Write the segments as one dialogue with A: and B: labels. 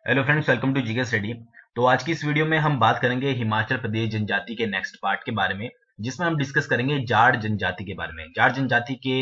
A: Hello friends, welcome to GK study. तो आज की इस वीडियो में हम बात करेंगे हिमाचल प्रदेश जनजाति के नेक्स्ट पार्ट के बारे में, जिसमें हम डिस्कस करेंगे जाट जनजाति के बारे में। जाट जनजाति के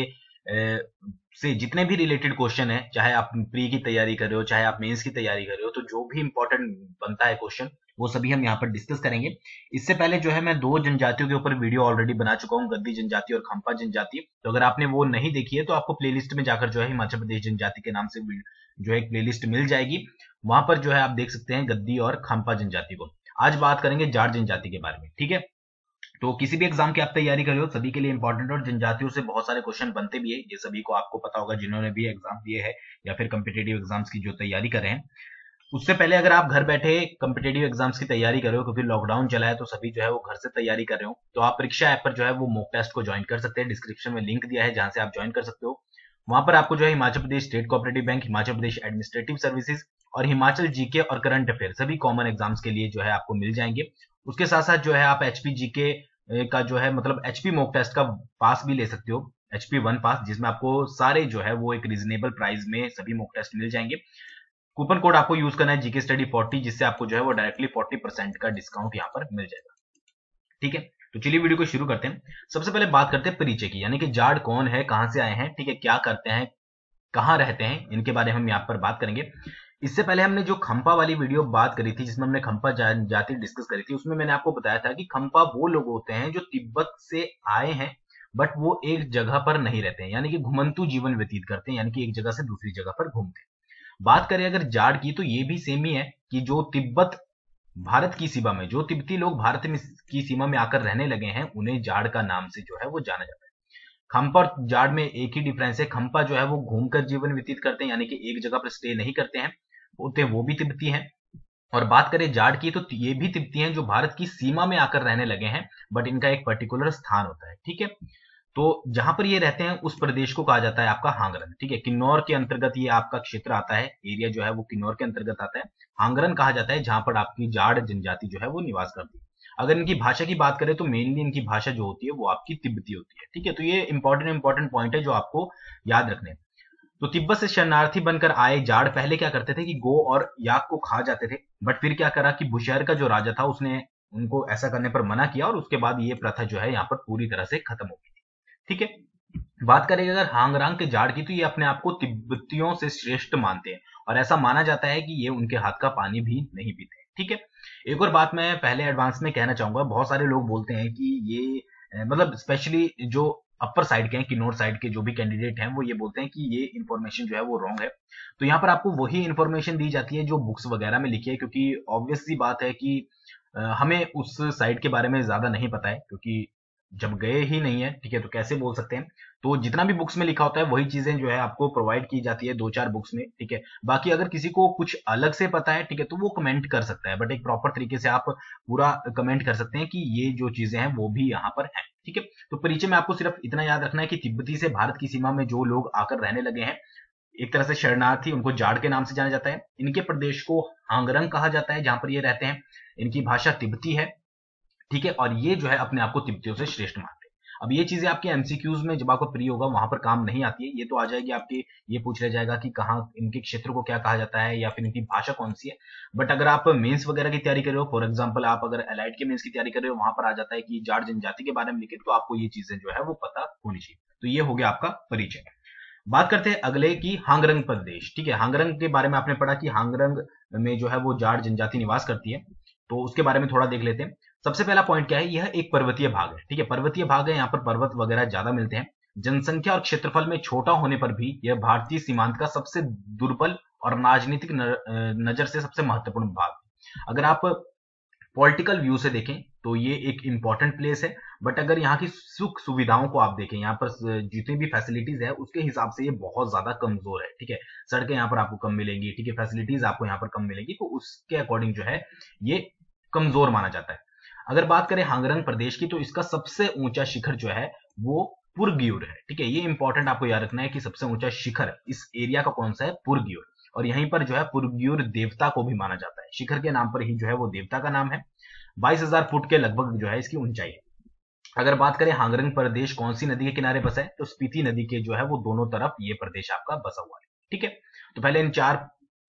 A: से जितने भी रिलेटेड क्वेश्चन है, चाहे आप प्री की तैयारी कर रहे हो, चाहे आप मेंस की तैयारी कर रहे हो, तो जो भी इंपॉर्टेंट बनता है क्वेश्चन वो सभी हम यहाँ पर डिस्कस करेंगे। इससे पहले जो है मैं दो जनजातियों के ऊपर वीडियो ऑलरेडी बना चुका हूँ, गद्दी जनजाति और खंपा जनजाति। तो अगर आपने वो नहीं देखी है तो आपको प्लेलिस्ट में जाकर जो है हिमाचल प्रदेश जनजाति के नाम से जो है एक प्लेलिस्ट मिल जाएगी। वहां पर जो है आप देख सकते हैं गद्दी और खंपा जनजाति को। आज बात करेंगे जाट जनजाति के बारे में, ठीक है। तो किसी भी एग्जाम की आप तैयारी कर रहे हो सभी के लिए इंपॉर्टेंट, और जनजातियों से बहुत सारे क्वेश्चन बनते भी है, ये सभी को आपको पता होगा जिन्होंने भी एग्जाम दिए है या फिर कम्पिटेटिव एग्जाम्स की जो तैयारी कर रहे हैं। उससे पहले अगर आप घर बैठे कम्पिटेटिव एग्जाम्स की तैयारी कर रहे हो, क्योंकि लॉकडाउन चला है तो सभी जो है वो घर से तैयारी कर रहे हो, तो आप परीक्षा ऐप पर जो है वो मॉक टेस्ट को ज्वाइन कर सकते हैं। डिस्क्रिप्शन में लिंक दिया है जहां से आप ज्वाइन कर सकते हो। वहां पर आपको जो है Himachal Pradesh state cooperative bank, Himachal Pradesh administrative services और हिमाचल जीके और करंट अफेयर सभी कॉमन एग्जाम्स के लिए जो है आपको मिल जाएंगे। उसके साथ साथ जो है आप एचपी जीके का जो है मतलब एचपी मॉक टेस्ट का पास भी ले सकते हो, एचपी 1 पास, जिसमें आपको सारे जो है वो एक रीजनेबल प्राइस में सभी मॉक टेस्ट मिल जाएंगे। कूपन कोड आपको यूज करना है जीके स्टडी 40, जिससे आपको जो है वो डायरेक्टली 40% का डिस्काउंट यहाँ पर मिल जाएगा, ठीक है। तो चलिए वीडियो को शुरू करते हैं। सबसे पहले बात करते हैं परिचय की, यानी कि जाट कौन है, कहां से आए हैं, ठीक है, क्या करते हैं, कहाँ रहते हैं, इनके बारे में हम यहाँ पर बात करेंगे। इससे पहले हमने जो खंपा वाली वीडियो बात करी थी, जिसमें हमने खंपा जाति डिस्कस करी थी, उसमें मैंने आपको बताया था कि खंपा वो लोग होते हैं जो तिब्बत से आए हैं, बट वो एक जगह पर नहीं रहते हैं, यानी कि घुमंतु जीवन व्यतीत करते हैं, यानी कि एक जगह से दूसरी जगह पर घूमते हैं। बात करें अगर जाट की, तो ये भी सेम ही है कि जो तिब्बत भारत की सीमा में, जो तिब्बती लोग भारत में की सीमा में आकर रहने लगे हैं, उन्हें जाट का नाम से जो है वो जाना जाता है। खंपा और जाट में एक ही डिफरेंस है, खंपा जो है वो घूमकर जीवन व्यतीत करते हैं, यानी कि एक जगह पर स्टे नहीं करते हैं, होते वो भी तिब्बती हैं। और बात करें जाट की, तो ये भी तिब्बती हैं जो भारत की सीमा में आकर रहने लगे हैं, बट इनका एक पर्टिकुलर स्थान होता है, ठीक है। तो जहां पर ये रहते हैं उस प्रदेश को कहा जाता है आपका हांगरन, ठीक है। किन्नौर के अंतर्गत ये आपका क्षेत्र आता है, एरिया जो है वो किन्नौर के अंतर्गत आता है। हांगरन कहा जाता है जहां पर आपकी जाट जनजाति जो है वो निवास करती है। अगर इनकी भाषा की बात करें तो मेनली इनकी भाषा जो होती है वो आपकी तिब्बती होती है, ठीक है। तो ये इंपॉर्टेंट पॉइंट है जो आपको याद रखने हैं। तो तिब्बत से शरणार्थी बनकर आए जाड़ पहले क्या करते थे कि गो और याक को खा जाते थे, बट फिर क्या करा कि बुशहर का जो राजा था उसने उनको ऐसा करने पर मना किया, और उसके बाद ये प्रथा जो है यहाँ पर पूरी तरह से खत्म हो गई, ठीक है। बात करें अगर हांगरांग के जाड़ की, तो ये अपने आप को तिब्बतियों से श्रेष्ठ मानते हैं, और ऐसा माना जाता है कि ये उनके हाथ का पानी भी नहीं पीते, ठीक है। एक और बात मैं पहले एडवांस में कहना चाहूंगा, बहुत सारे लोग बोलते हैं कि ये मतलब स्पेशली जो अपर साइड के हैं, किन्नौर साइड के जो भी कैंडिडेट हैं, वो ये बोलते हैं कि ये इन्फॉर्मेशन जो है वो रॉन्ग है। तो यहाँ पर आपको वही इन्फॉर्मेशन दी जाती है जो बुक्स वगैरह में लिखी है, क्योंकि ऑब्वियस सी बात है कि हमें उस साइड के बारे में ज्यादा नहीं पता है, क्योंकि जब गए ही नहीं है, ठीक है, तो कैसे बोल सकते हैं। तो जितना भी बुक्स में लिखा होता है वही चीजें जो है आपको प्रोवाइड की जाती है दो चार बुक्स में, ठीक है। बाकी अगर किसी को कुछ अलग से पता है, ठीक है, तो वो कमेंट कर सकता है, बट एक प्रॉपर तरीके से आप पूरा कमेंट कर सकते हैं कि ये जो चीजें हैं वो भी यहाँ पर है, ठीक है। तो परिचय में आपको सिर्फ इतना याद रखना है कि तिब्बती से भारत की सीमा में जो लोग आकर रहने लगे हैं, एक तरह से शरणार्थी, उनको जाड़ के नाम से जाना जाता है। इनके प्रदेश को हांगरंग कहा जाता है जहां पर ये रहते हैं। इनकी भाषा तिब्बती है, ठीक है, और ये जो है अपने आप को तिब्बतियों से श्रेष्ठ मानते हैं। अब ये चीजें आपके एमसीक्यूज में जब आपका प्री होगा वहां पर काम नहीं आती है, ये तो आ जाएगी आपके, ये पूछ लिया जाएगा कि कहाँ इनके क्षेत्र को क्या कहा जाता है या फिर इनकी भाषा कौन सी है। बट अगर आप मेंस वगैरह की तैयारी कर रहे हो, फॉर एग्जांपल आप अगर एलाइड के मेंस की तैयारी कर रहे हो, वहां पर आ जाता है कि जाट जनजाति के बारे में लिखे, तो आपको ये चीजें जो है वो पता होनी चाहिए। तो ये हो गया आपका परिचय। बात करते हैं अगले की हांगरंग प्रदेश, ठीक है। हांगरंग के बारे में आपने पढ़ा कि हांगरंग में जो है वो जाट जनजाति निवास करती है, तो उसके बारे में थोड़ा देख लेते हैं। सबसे पहला पॉइंट क्या है, यह एक पर्वतीय भाग है, ठीक है, पर्वतीय भाग है, यहाँ पर पर्वत वगैरह ज्यादा मिलते हैं। जनसंख्या और क्षेत्रफल में छोटा होने पर भी यह भारतीय सीमांत का सबसे दुर्बल और राजनीतिक नजर से सबसे महत्वपूर्ण भाग। अगर आप पॉलिटिकल व्यू से देखें तो ये एक इंपॉर्टेंट प्लेस है, बट अगर यहाँ की सुख सुविधाओं को आप देखें, यहाँ पर जितनी भी फैसिलिटीज है उसके हिसाब से ये बहुत ज्यादा कमजोर है, ठीक है। सड़कें यहाँ पर आपको कम मिलेंगी, ठीक है, फैसिलिटीज आपको यहाँ पर कम मिलेगी, तो उसके अकॉर्डिंग जो है ये कमजोर माना जाता है। अगर बात करें हांगरंग प्रदेश की, तो इसका सबसे ऊंचा शिखर जो है वो पुरग्यूर है, ठीक है। ये इंपॉर्टेंट आपको याद रखना है कि सबसे ऊंचा शिखर इस एरिया का कौन सा है, पुरग्यूर। और यहीं पर जो है पुरग्यूर देवता को भी माना जाता है, शिखर के नाम पर ही जो है वो देवता का नाम है। 22,000 फुट के लगभग जो है इसकी ऊंचाई है। अगर बात करें हांगरंग प्रदेश कौन सी नदी के किनारे बसा है, तो स्पीति नदी के जो है वो दोनों तरफ ये प्रदेश आपका बसा हुआ है, ठीक है। तो पहले इन चार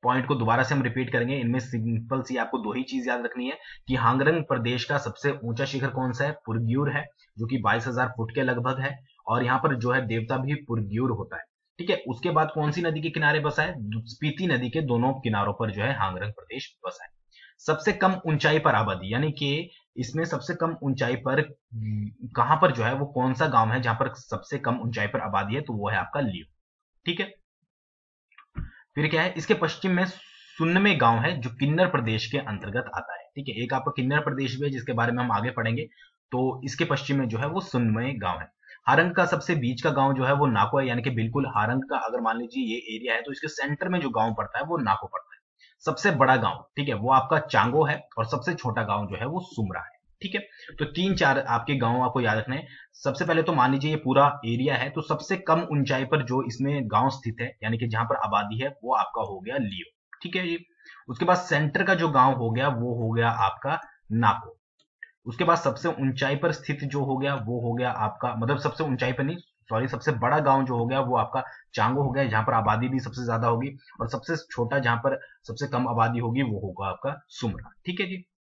A: पॉइंट को दोबारा से हम रिपीट करेंगे। इनमें सिंपल सी आपको दो ही चीज याद रखनी है कि हांगरंग प्रदेश का सबसे ऊंचा शिखर कौन सा है, पुरग्यूर है, जो कि 22,000 फुट के लगभग है, और यहाँ पर जो है देवता भी पुरग्यूर होता है। ठीक है, उसके बाद कौन सी नदी के किनारे बसा है, स्पीति नदी के दोनों किनारों पर जो है हांगरंग प्रदेश बसा है। सबसे कम ऊंचाई पर आबादी, यानी कि इसमें सबसे कम ऊंचाई पर कहां पर जो है वो कौन सा गांव है जहां पर सबसे कम ऊंचाई पर आबादी है, तो वो है आपका लियो। ठीक है, फिर क्या है, इसके पश्चिम में सुन्नमे गांव है जो किन्नर प्रदेश के अंतर्गत आता है। ठीक है, एक आपका किन्नर प्रदेश भी है जिसके बारे में हम आगे पढ़ेंगे। तो इसके पश्चिम में जो है वो सुन्नमे गांव है। हारंग का सबसे बीच का गांव जो है वो नाको है, यानी कि बिल्कुल हारंग का अगर मान लीजिए ये एरिया है तो इसके सेंटर में जो गांव पड़ता है वो नाको पड़ता है। सबसे बड़ा गांव, ठीक है, वो आपका चांगो है, और सबसे छोटा गांव जो है वो सुमरा है। ठीक है, तो 3-4 आपके गांव आपको याद रखने हैं। सबसे पहले तो मान लीजिए ये पूरा एरिया है, तो सबसे कम ऊंचाई पर जो इसमें गांव स्थित है, यानी कि जहां पर आबादी है, वो आपका हो गया लियो। ठीक है जी। उसके बाद सेंटर का जो गांव हो गया वो हो गया आपका नाको। उसके बाद सबसे ऊंचाई पर स्थित जो हो गया वो हो गया आपका, मतलब सबसे ऊंचाई पर नहीं, सॉरी, सबसे बड़ा गांव जो हो गया वो आपका चांगो हो गया, जहां पर आबादी भी सबसे ज्यादा होगी, और सबसे छोटा जहां पर सबसे कम आबादी होगी वो होगा आपका सुमरा। ठीक है जी।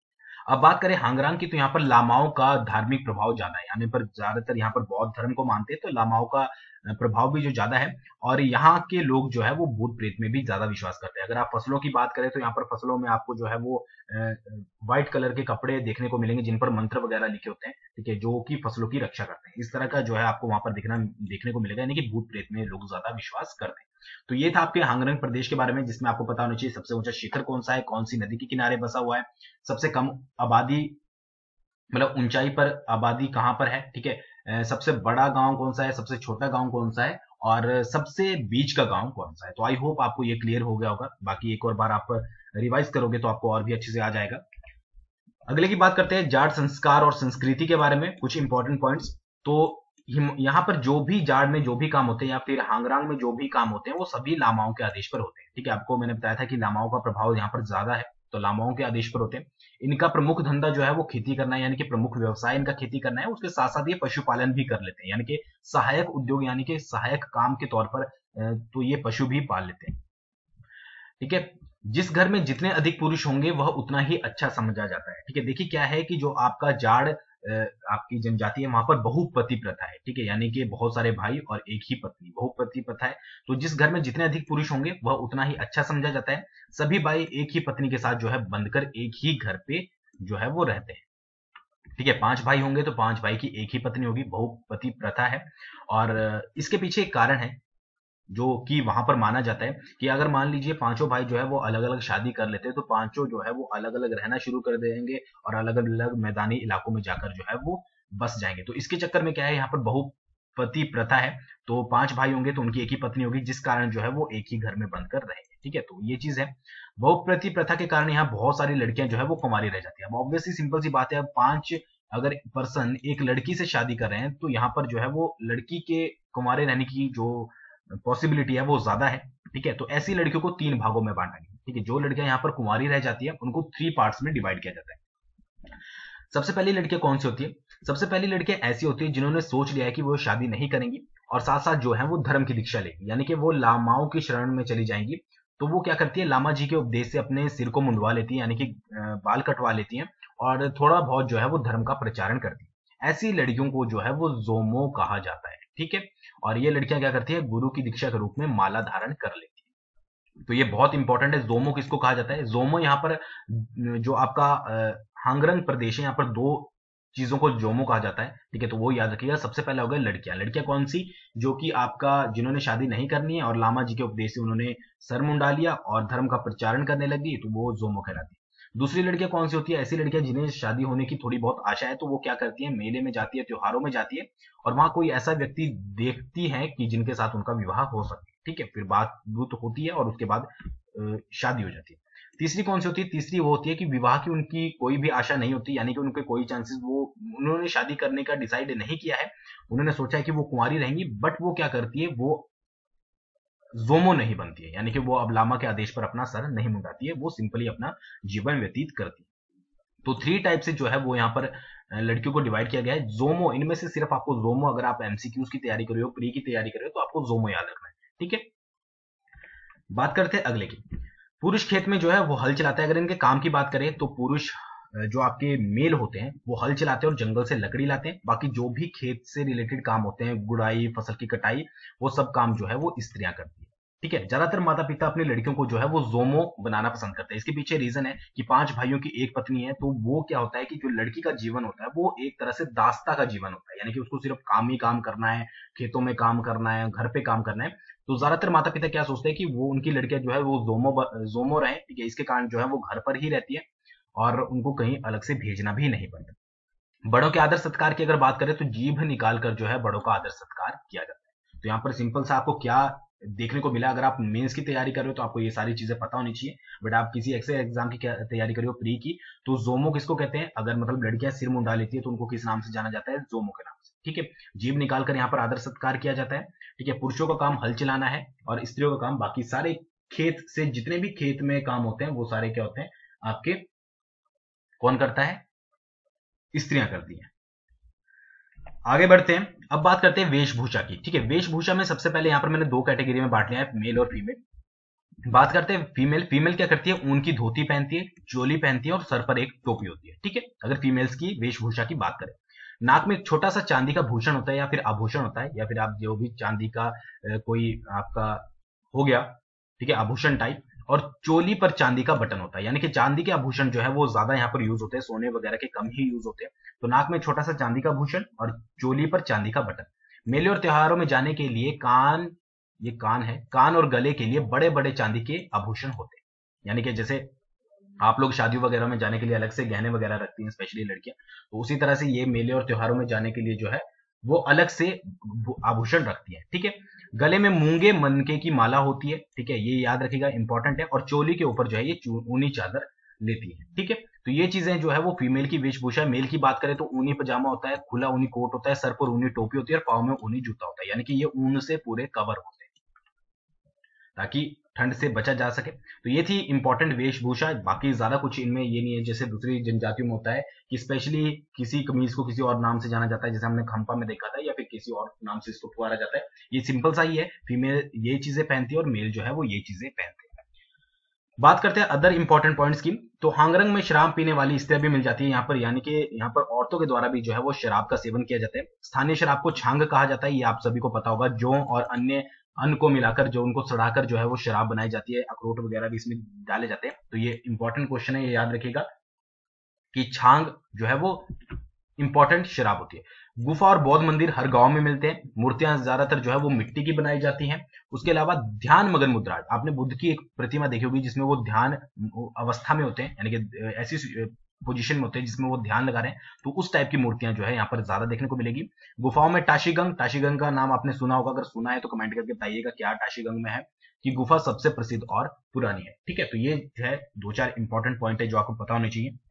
A: अब बात करें हांगरांग की, तो यहाँ पर लामाओं का धार्मिक प्रभाव ज्यादा है, यानी पर ज्यादातर यहाँ पर बौद्ध धर्म को मानते हैं, तो लामाओं का प्रभाव भी जो ज्यादा है, और यहाँ के लोग जो है वो भूत प्रेत में भी ज्यादा विश्वास करते हैं। अगर आप फसलों की बात करें तो यहाँ पर फसलों में आपको जो है वो व्हाइट कलर के कपड़े देखने को मिलेंगे जिन पर मंत्र वगैरह लिखे होते हैं, ठीक है, जो कि फसलों की रक्षा करते हैं। इस तरह का जो है आपको वहां पर देखने को मिलेगा, यानी कि भूत प्रेत में लोग ज्यादा विश्वास करते हैं। तो ये था आपके हांगरंग प्रदेश के बारे में, जिसमें आपको पता होना चाहिए सबसे ऊंचा शिखर कौन सा है, कौन सी नदी के किनारे बसा हुआ है, सबसे कम आबादी मतलब ऊंचाई पर आबादी कहां पर है, ठीक है, सबसे बड़ा गांव कौन सा है, सबसे छोटा गांव कौन सा है, और सबसे बीच का गांव कौन सा है। तो आई होप आपको ये क्लियर हो गया होगा। बाकी एक और बार आप रिवाइज करोगे तो आपको और भी अच्छे से आ जाएगा। अगले की बात करते हैं जाट संस्कार और संस्कृति के बारे में, कुछ इंपॉर्टेंट पॉइंट्स। तो यहाँ पर जो भी जाट में जो भी काम होते हैं या फिर हांगरांग में जो भी काम होते हैं वो सभी लामाओं के आदेश पर होते हैं। ठीक है, आपको मैंने बताया था कि लामाओं का प्रभाव यहाँ पर ज्यादा है, तो लामाओं के आदेश पर होते हैं। इनका प्रमुख धंधा जो है वो खेती करना है, यानी कि प्रमुख व्यवसाय इनका खेती करना है। उसके साथ साथ ये पशुपालन भी कर लेते हैं, यानी कि सहायक उद्योग, यानी कि सहायक काम के तौर पर तो ये पशु भी पाल लेते हैं। ठीक है, जिस घर में जितने अधिक पुरुष होंगे वह उतना ही अच्छा समझा जाता है। ठीक है, देखिए क्या है कि जो आपका जाड़ आपकी जनजाति है वहां पर बहुपति प्रथा है। ठीक है, यानी कि बहुत सारे भाई और एक ही पत्नी, बहुपति प्रथा है। तो जिस घर में जितने अधिक पुरुष होंगे वह उतना ही अच्छा समझा जाता है। सभी भाई एक ही पत्नी के साथ जो है बंधकर एक ही घर पे जो है वो रहते हैं। ठीक है, 5 भाई होंगे तो 5 भाई की एक ही पत्नी होगी, बहुपति प्रथा है। और इसके पीछे एक कारण है जो कि वहां पर माना जाता है कि अगर मान लीजिए पांचों भाई जो है वो अलग अलग शादी कर लेते हैं तो पांचों जो है वो अलग अलग रहना शुरू कर देंगे और अलग अलग मैदानी इलाकों में जाकर जो है वो बस जाएंगे। तो इसके चक्कर में क्या है, यहाँ पर बहुपति प्रथा है, तो 5 भाई होंगे तो उनकी एक ही पत्नी होगी, जिस कारण जो है वो एक ही घर में बंधकर रहेंगे। ठीक है, तो ये चीज है। बहुपति प्रथा के कारण यहाँ बहुत सारी लड़कियां जो है वो कुंवारी रह जाती है। अब ऑब्वियसली सिंपल सी बात है, अब 5 अगर पर्सन एक लड़की से शादी कर रहे हैं तो यहाँ पर जो है वो लड़की के कुंवारे रहने की जो पॉसिबिलिटी है वो ज्यादा है। ठीक है, तो ऐसी लड़कियों को 3 भागों में बांटा गया। ठीक है, जो लड़कियां यहाँ पर कुंवारी रह जाती है उनको 3 पार्ट्स में डिवाइड किया जाता है। सबसे पहली लड़कियां कौन सी होती है, सबसे पहली लड़कियां ऐसी होती है जिन्होंने सोच लिया है कि वो शादी नहीं करेंगी और साथ साथ जो है वो धर्म की दीक्षा लेगी, यानी कि वो लामाओं की शरण में चली जाएंगी। तो वो क्या करती है, लामा जी के उपदेश से अपने सिर को मुंडवा लेती है, यानी कि बाल कटवा लेती है और थोड़ा बहुत जो है वो धर्म का प्रचारण करती है। ऐसी लड़कियों को जो है वो जोमो कहा जाता है। ठीक है, और ये लड़कियां क्या करती है, गुरु की दीक्षा के रूप में माला धारण कर लेती है। तो ये बहुत इंपॉर्टेंट है। जोमो किसको कहा जाता है, जोमो यहाँ पर जो आपका हांगरंग प्रदेश है यहाँ पर 2 चीजों को जोमो कहा जाता है। ठीक है, तो वो याद रखिएगा। सबसे पहले हो गया लड़कियां, लड़कियां कौन सी, जो कि आपका जिन्होंने शादी नहीं करनी है और लामा जी के उपदेश से उन्होंने सर मुंडा लिया और धर्म का प्रचारण करने लगी, तो वो जोमो कहलाती है। दूसरी लड़कियां कौन सी होती है, ऐसी लड़कियां जिन्हें शादी होने की थोड़ी बहुत आशा है, तो वो क्या करती है, मेले में जाती है, त्योहारों में जाती है और वहां कोई ऐसा व्यक्ति देखती है कि जिनके साथ उनका विवाह हो सके। ठीक है, फिर बात होती है और उसके बाद शादी हो जाती है। तीसरी कौन सी होती है, तीसरी वो होती है कि विवाह की उनकी कोई भी आशा नहीं होती, यानी कि उनके कोई चांसेस, वो उन्होंने शादी करने का डिसाइड नहीं किया है, उन्होंने सोचा है कि वो कुंवारी रहेंगी, बट वो क्या करती है, वो जोमो नहीं बनती है, यानी कि वो अब लामा के आदेश पर अपना सर नहीं मुंडाती है, वो सिंपली अपना जीवन व्यतीत करती है। तो 3 टाइप से जो है वो यहाँ पर लड़कियों को डिवाइड किया गया है। जोमो, इनमें से सिर्फ आपको जोमो, अगर आप एमसीक्यूज की तैयारी कर रहे हो, प्री की तैयारी कर रहे हो, तो आपको जोमो याद रखना है। ठीक है, बात करते हैं अगले की। पुरुष खेत में जो है वो हल चलाता है। अगर इनके काम की बात करें तो पुरुष जो आपके मेल होते हैं वो हल चलाते हैं और जंगल से लकड़ी लाते हैं। बाकी जो भी खेत से रिलेटेड काम होते हैं, गुड़ाई, फसल की कटाई, वो सब काम जो है वो स्त्रियां करती है। ठीक है, ज्यादातर माता पिता अपनी लड़कियों को जो है वो जोमो बनाना पसंद करते हैं। इसके पीछे रीजन है कि 5 भाइयों की एक पत्नी है, तो वो क्या होता है कि जो लड़की का जीवन होता है वो एक तरह से दास्ता का जीवन होता है, यानी कि उसको सिर्फ काम ही काम करना है, खेतों में काम करना है, घर पे काम करना है। तो ज्यादातर माता पिता क्या सोचते हैं कि वो उनकी लड़कियां जो है वो जोमो रहे। ठीक है, इसके कारण जो है वो घर पर ही रहती है और उनको कहीं अलग से भेजना भी नहीं पड़ता। बड़ों के आदर सत्कार की अगर बात करें तो जीभ निकाल कर जो है बड़ों का आदर सत्कार किया जाता है। तो यहाँ पर सिंपल सा आपको क्या देखने को मिला, अगर आप मेंस की तैयारी कर रहे हो तो आपको ये सारी चीजें पता होनी चाहिए। बट आप किसी एक्सेल एग्जाम की तैयारी कर रहे हो प्री की, तो जोमो किसको कहते हैं? अगर मतलब लड़कियां सिर मुंडा लेती है तो उनको किस नाम से जाना जाता है? जोमो के नाम से। ठीक है, जीभ निकालकर यहाँ पर आदर सत्कार किया जाता है। ठीक है, पुरुषों का काम हल चलाना है और स्त्रियों का काम बाकी सारे खेत से जितने भी खेत में काम होते हैं वो सारे क्या होते हैं आपके, कौन करता है? स्त्रियां करती हैं। आगे बढ़ते हैं, अब बात करते हैं वेशभूषा की। ठीक है, वेशभूषा में सबसे पहले यहाँ पर मैंने 2 कैटेगरी में बांट लिया है, मेल और फीमेल। बात करते हैं फीमेल। फीमेल क्या करती है? ऊन की धोती पहनती है, चोली पहनती है और सर पर एक टोपी होती है। ठीक है, अगर फीमेल्स की वेशभूषा की बात करें, नाक में एक छोटा सा चांदी का भूषण होता है या फिर आभूषण होता है, या फिर आप जो भी चांदी का कोई आपका हो गया, ठीक है, आभूषण टाइप। और चोली पर चांदी का बटन होता है, यानी कि चांदी के आभूषण जो है वो ज्यादा यहाँ पर यूज होते हैं, सोने वगैरह के कम ही यूज होते हैं। तो नाक में छोटा सा चांदी का भूषण और चोली पर चांदी का बटन। मेले और त्योहारों में जाने के लिए कान, ये कान है, कान और गले के लिए बड़े बड़े चांदी के आभूषण होते हैं। यानी कि जैसे आप लोग शादी वगैरह में जाने के लिए अलग से गहने वगैरह रखती हैं, स्पेशली लड़कियां, तो उसी तरह से ये मेले और त्योहारों में जाने के लिए जो है वो अलग से आभूषण रखती है। ठीक है, गले में मूंगे मनके की माला होती है। ठीक है, ये याद रखिएगा, इंपॉर्टेंट है। और चोली के ऊपर जो है ये ऊनी चादर लेती है। ठीक है, तो ये चीजें जो है वो फीमेल की वेशभूषा है। मेल की बात करें तो ऊनी पजामा होता है, खुला ऊनी कोट होता है, सर पर ऊनी टोपी होती है और पाँव में ऊनी जूता होता है, यानी कि ये ऊन से पूरे कवर होते हैं ताकि ठंड से बचा जा सके। तो ये थी इंपॉर्टेंट वेशभूषा। बाकी ज्यादा कुछ इनमें ये नहीं है, जैसे दूसरी जनजातियों में होता है कि स्पेशली किसी कमीज को किसी और नाम से जाना जाता है, जैसे हमने खंपा में देखा था, या फिर किसी और नाम से इसको पुकारा जाता है। ये सिंपल सा ही है, फीमेल ये चीजें पहनती है और मेल जो है वो ये चीजें पहनते हैं। बात करते हैं अदर इंपॉर्टेंट पॉइंट्स की, तो हांगरंग में शराब पीने वाली स्त्रियां भी मिल जाती है यहाँ पर, यानी कि यहाँ पर औरतों के द्वारा भी जो है वो शराब का सेवन किया जाता है। स्थानीय शराब को छांग कहा जाता है, ये आप सभी को पता होगा। जौ और अन्य अन्न को मिलाकर जो उनको सड़ाकर जो है वो शराब बनाई जाती है, अखरोट वगैरह भी इसमें डाले जाते हैं। तो ये इंपॉर्टेंट क्वेश्चन है, ये याद रखिएगा कि छांग जो है वो इंपॉर्टेंट शराब होती है। गुफा और बौद्ध मंदिर हर गांव में मिलते हैं। मूर्तियां ज्यादातर जो है वो मिट्टी की बनाई जाती हैं। उसके अलावा ध्यान मगन मुद्रा, आपने बुद्ध की एक प्रतिमा देखी होगी जिसमें वो ध्यान अवस्था में होते हैं, यानी कि ऐसी पोजीशन में होते हैं जिसमें वो ध्यान लगा रहे हैं। तो उस टाइप की मूर्तियां जो है यहाँ पर ज्यादा देखने को मिलेगी। गुफाओं में टाशीगंग, टाशीगंग का नाम आपने सुना होगा, अगर सुना है तो कमेंट करके बताइएगा क्या टाशीगंग में है, कि गुफा सबसे प्रसिद्ध और पुरानी है। ठीक है, तो ये जो है 2-4 इंपॉर्टेंट पॉइंट है जो आपको पता होने चाहिए।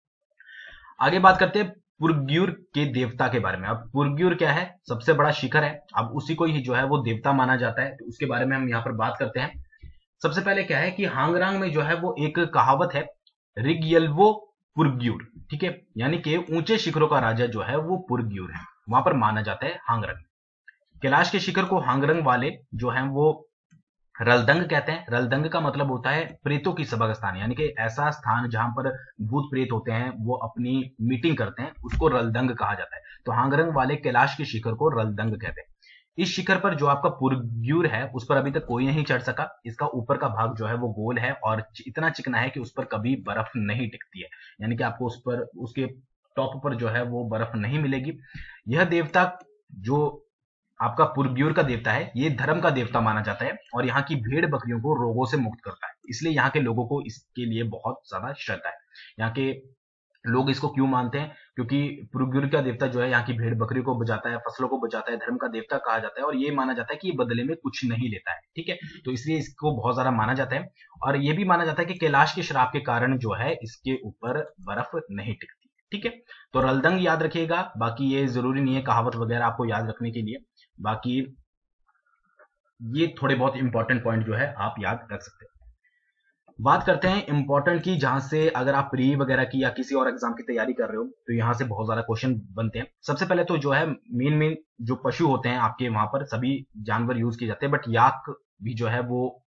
A: आगे बात करते हैं पुरग्यूर के देवता के बारे में। अब पुरग्यूर क्या है? सबसे बड़ा शिखर है, अब उसी को ही जो है वो देवता माना जाता है, तो उसके बारे में हम यहाँ पर बात करते हैं। सबसे पहले क्या है कि हांगरांग में जो है वो एक कहावत है, रिगयल्वो पुरग्यूर। ठीक है, यानी कि ऊंचे शिखरों का राजा जो है वो पुरग्यूर है, वहां पर माना जाता है हांगरंग। कैलाश के शिखर को हांगरंग वाले जो है वो रलदंग कहते हैं। रलदंग का मतलब होता है प्रेतों की सभा का स्थान, यानी कि ऐसा स्थान जहां पर भूत प्रेत होते हैं वो अपनी मीटिंग करते हैं, उसको रलदंग कहा जाता है। तो हांगरंग वाले कैलाश के शिखर को रलदंग कहते हैं। इस शिखर पर जो आपका पुरग्यूर है उस पर अभी तक कोई नहीं चढ़ सका। इसका ऊपर का भाग जो है वो गोल है और इतना चिकना है कि उस पर कभी बर्फ नहीं टिकती है, यानी कि आपको उस पर उसके टॉप पर जो है वो बर्फ नहीं मिलेगी। यह देवता जो आपका पुरग्यूर का देवता है, ये धर्म का देवता माना जाता है और यहाँ की भेड़ बकरियों को रोगों से मुक्त करता है, इसलिए यहाँ के लोगों को इसके लिए बहुत ज्यादा श्रद्धा है। यहाँ के लोग इसको क्यों मानते हैं? क्योंकि पुरग्यूर का देवता जो है यहाँ की भेड़ बकरी को बचाता है, फसलों को बचाता है, धर्म का देवता कहा जाता है और ये माना जाता है कि ये बदले में कुछ नहीं लेता है। ठीक है, तो इसलिए इसको बहुत ज्यादा माना जाता है। और ये भी माना जाता है कि कैलाश के श्राप के कारण जो है इसके ऊपर बर्फ नहीं टिकती। ठीक है, तो रलदंग याद रखिएगा, बाकी ये जरूरी नहीं है कहावत वगैरह आपको याद रखने के लिए, बाकी ये थोड़े बहुत इंपॉर्टेंट पॉइंट जो है आप याद रख सकते हैं। बात करते हैं इंपॉर्टेंट की, जहां से अगर आप प्री वगैरह की या किसी और एग्जाम की तैयारी कर रहे हो तो यहां से बहुत ज्यादा क्वेश्चन बनते हैं। सबसे पहले तो जो है मेन जो पशु होते हैं आपके वहां पर सभी जानवर यूज किए जाते हैं, बट याक भी जो है वो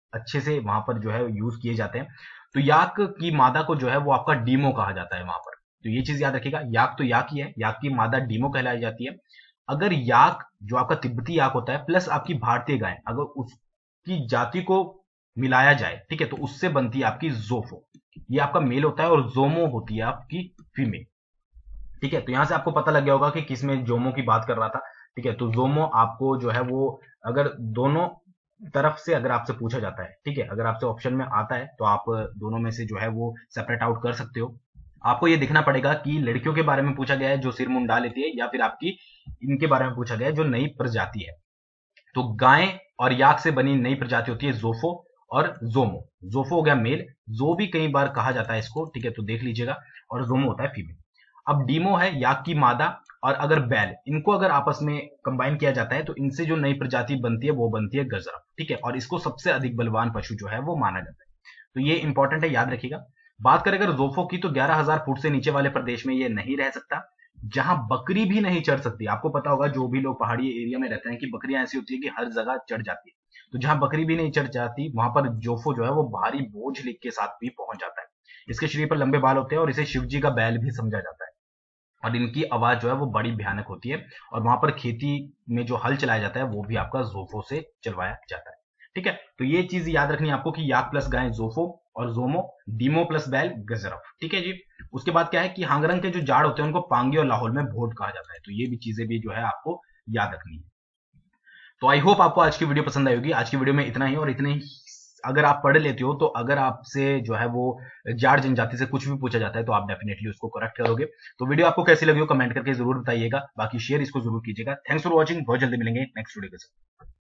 A: अच्छे से वहां पर जो है यूज किए जाते हैं। तो याक की मादा को जो है वो आपका डीमो कहा जाता है वहां पर। तो ये चीज याद रखिएगा, याक तो याक ही है, याक की मादा डीमो कहलाई जाती है। अगर याक जो आपका तिब्बती याक होता है प्लस आपकी भारतीय गाय, अगर उसकी जाति को मिलाया जाए, ठीक है, तो उससे बनती है आपकी जोफो। ये आपका मेल होता है, और जोमो होती है आपकी फीमेल। ठीक है, तो यहां से आपको पता लग गया होगा कि किसमें जोमो की बात कर रहा था। ठीक है, तो जोमो आपको जो है वो, अगर दोनों तरफ से अगर आपसे पूछा जाता है, ठीक है, अगर आपसे ऑप्शन में आता है तो आप दोनों में से जो है वो सेपरेट आउट कर सकते हो। आपको ये देखना पड़ेगा कि लड़कियों के बारे में पूछा गया है जो सिर मुंडा लेती है, या फिर आपकी इनके बारे में पूछा गया है जो नई प्रजाति है। तो गाय और याक से बनी नई प्रजाति होती है जोफो और जोमो। जोफो हो गया मेल, जो भी कई बार कहा जाता है इसको, ठीक है, तो देख लीजिएगा, और जोमो होता है फीमेल। अब डीमो है याक की मादा, और अगर बैल, इनको अगर आपस में कंबाइन किया जाता है तो इनसे जो नई प्रजाति बनती है वो बनती है गजरा। ठीक है, और इसको सबसे अधिक बलवान पशु जो है वो माना जाता है। तो ये इंपॉर्टेंट है, याद रखिएगा। बात करें अगर जोफो की, तो 11,000 फुट से नीचे वाले प्रदेश में ये नहीं रह सकता, जहां बकरी भी नहीं चढ़ सकती। आपको पता होगा जो भी लोग पहाड़ी एरिया में रहते हैं कि बकरियां ऐसी होती है कि हर जगह चढ़ जाती है। तो जहां बकरी भी नहीं चढ़ जाती वहां पर जोफो जो है वो भारी बोझ लेके के साथ भी पहुंच जाता है। इसके शरीर पर लंबे बाल होते हैं और इसे शिव जी का बैल भी समझा जाता है। और इनकी आवाज जो है वो बड़ी भयानक होती है, और वहां पर खेती में जो हल चलाया जाता है वो भी आपका जोफो से चलवाया जाता है। ठीक है, तो ये चीज याद रखनी है आपको कि याक प्लस गाय जोफो, और जोमो डीमो प्लस बैल गजरफ। ठीक है जी। उसके बाद क्या है कि हांगरंग के जो जाड़ होते हैं उनको पांगी और लाहौल में भोट कहा जाता है। तो ये भी चीजें भी जो है आपको याद रखनी है। तो आई होप आपको आज की वीडियो पसंद आई होगी। आज की वीडियो में इतना ही, और इतने ही अगर आप पढ़ लेते हो, तो अगर आपसे जो है वो जाट जनजाति से कुछ भी पूछा जाता है तो आप डेफिनेटली उसको करेक्ट करोगे। तो वीडियो आपको कैसी लगी हो कमेंट करके जरूर बताइएगा, बाकी शेयर इसको जरूर कीजिएगा। थैंक्स फॉर वॉचिंग, बहुत जल्दी मिलेंगे नेक्स्ट वीडियो के साथ।